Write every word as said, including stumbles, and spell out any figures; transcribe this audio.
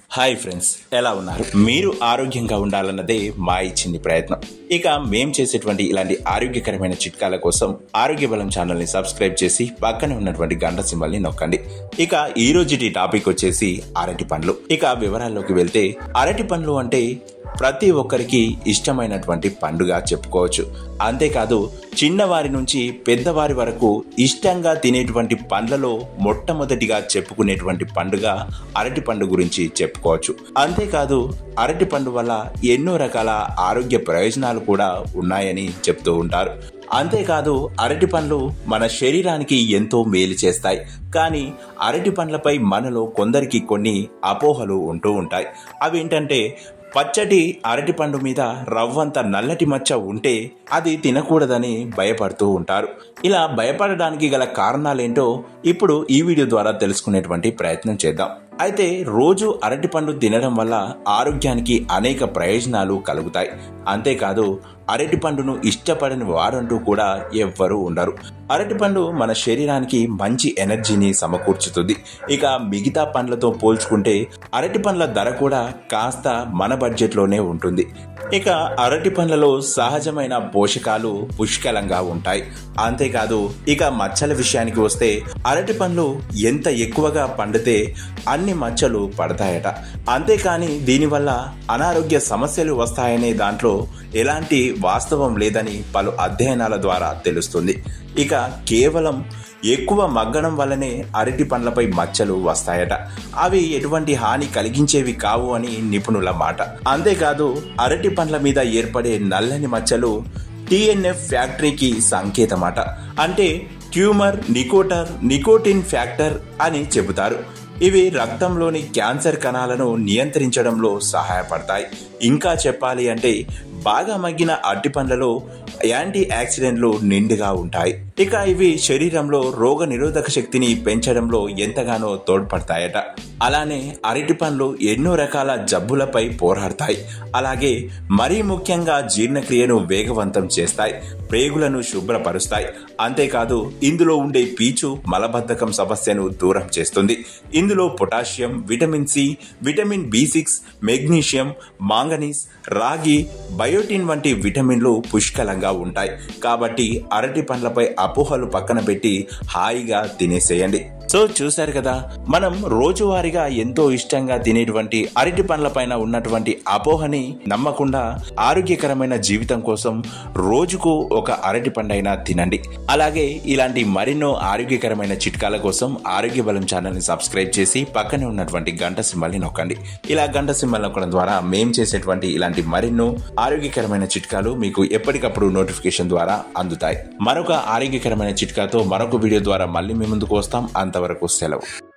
Hi friends, ఎలా ఉన్నారు? మీరు ఆరోగ్యంగా ఉండాలన్నదే మా ఈ చిన్ని ప్రయత్నం. ఇక మేం చేసేటువంటి ఇలాంటి ఆరోగ్యకరమైన చిట్కాల కోసం ఆరోగ్య బలం ఛానల్ ని సబ్స్క్రైబ్ చేసి పక్కనే ఉన్నటువంటి గంట సింబల్ ని నొక్కండి. ఇక ఈ రోజుటి టాపిక్ వచ్చేసి అరటి పండ్లు. ఇక వివరాల్లోకి వెళ్తే, అరటి పండ్లు అంటే ప్రతి ఒక్కరికి ఇష్టమైనటువంటి పండుగ చెప్పుకోవచ్చు. అంతేకాదు, చిన్నవారి నుంచి పెద్దవారి వరకు ఇష్టంగా తినేటువంటి పండ్లలో మొట్టమొదటిగా చెప్పుకునేటువంటి పండుగ అరటి పండు గురించి చెప్పుకోవచ్చు. అంతేకాదు, అరటి పండు వల్ల ఎన్నో రకాల ఆరోగ్య ప్రయోజనాలు కూడా ఉన్నాయని చెప్తూ ఉంటారు. అంతేకాదు, అరటి పండ్లు మన శరీరానికి ఎంతో మేలు చేస్తాయి. కానీ అరటి పండ్లపై మనలో కొందరికి కొన్ని అపోహలు ఉంటూ ఉంటాయి. అవేంటంటే, పచ్చటి అరటి పండు మీద రవ్వంత నల్లటి మచ్చ ఉంటే అది తినకూడదని భయపడుతూ ఉంటారు. ఇలా భయపడడానికి గల కారణాలేంటో ఇప్పుడు ఈ వీడియో ద్వారా తెలుసుకునేటువంటి ప్రయత్నం చేద్దాం. అయితే రోజు అరటి పండు తినడం వల్ల ఆరోగ్యానికి అనేక ప్రయోజనాలు కలుగుతాయి. అంతేకాదు, అరటి పండును ఇష్టపడని వారంటూ కూడా ఎవ్వరూ ఉండరు. అరటి పండు మన శరీరానికి మంచి ఎనర్జీని సమకూర్చుతుంది. ఇక మిగతా పండ్లతో పోల్చుకుంటే అరటి పండ్ల ధర కూడా కాస్త మన బడ్జెట్లోనే ఉంటుంది. ఇక అరటి పండ్లలో సహజమైన పోషకాలు పుష్కలంగా ఉంటాయి. అంతేకాదు, ఇక మచ్చల విషయానికి వస్తే అరటి పండ్లు ఎంత ఎక్కువగా పండితే అన్ని మచ్చలు పడతాయట. అంతేకాని దీనివల్ల అనారోగ్య సమస్యలు వస్తాయనే దాంట్లో ఎలాంటి వాస్తవం లేదని పలు అధ్యయనాల ద్వారా తెలుస్తుంది. ఇక కేవలం ఎక్కువ మగ్గడం వల్లనే అరటి పండ్లపై మచ్చలు వస్తాయట. అవి ఎటువంటి హాని కలిగించేవి కావు అని నిపుణుల మాట. అంతేకాదు, అరటి పండ్ల మీద ఏర్పడే నల్లని మచ్చలు టీఎన్ఎఫ్ ఫ్యాక్టరీకి సంకేతమాట. అంటే ట్యూమర్ నికోటర్ నికోటిన్ ఫ్యాక్టర్ అని చెబుతారు. ఇవి రక్తంలోని క్యాన్సర్ కణాలను నియంత్రించడంలో సహాయపడతాయి. ఇంకా చెప్పాలి అంటే, బాగా మగ్గిన అరటి పండ్లలో యాంటీ ఆక్సిడెంట్లు నిండుగా ఉంటాయి. ఇక ఇవి శరీరంలో రోగ నిరోధక శక్తిని పెంచడంలో ఎంతగానో తోడ్పడతాయట. అలానే అరటి పండ్లు ఎన్నో రకాల జబ్బులపై పోరాడతాయి. అలాగే మరీ ముఖ్యంగా జీర్ణక్రియను వేగవంతం చేస్తాయి, ప్రేగులను శుభ్రపరుస్తాయి. అంతేకాదు, ఇందులో ఉండే పీచు మలబద్ధకం సమస్యను దూరం చేస్తుంది. ఇందులో potassium, vitamin C, vitamin B six, magnesium, manganese, రాగి, బయోటిన్ వంటి విటమిన్లు పుష్కలంగా ఉంటాయి. కాబట్టి అరటి పండ్లపై అపోహలు పక్కన పెట్టి హాయిగా తినేసేయండి. సో చూశారు కదా, మనం రోజువారీగా ఎంతో ఇష్టంగా తినేటువంటి అరటి పండ్ల పైన ఉన్నటువంటి అపోహని నమ్మకుండా ఆరోగ్యకరమైన జీవితం కోసం రోజుకు ఒక అరటి పండైనా తినండి. అలాగే ఇలాంటి మరెన్నో ఆరోగ్యకరమైన చిట్కాల కోసం ఆరోగ్య బలం ఛానల్ ని సబ్స్క్రైబ్ చేసి పక్కనే ఉన్నటువంటి గంట సింబల్ ని నొక్కండి. ఇలా గంట సింబల్ నొక్కడం ద్వారా మేం చేసేటువంటి ఇలాంటి మరెన్నో ఆరోగ్యకరమైన చిట్కాలు మీకు ఎప్పటికప్పుడు నోటిఫికేషన్ ద్వారా అందుతాయి. మరొక ఆరోగ్యకరమైన చిట్కాతో మరొక వీడియో ద్వారా మళ్ళీ మీ ముందుకు వస్తాం. అంతవరకు సెలవు.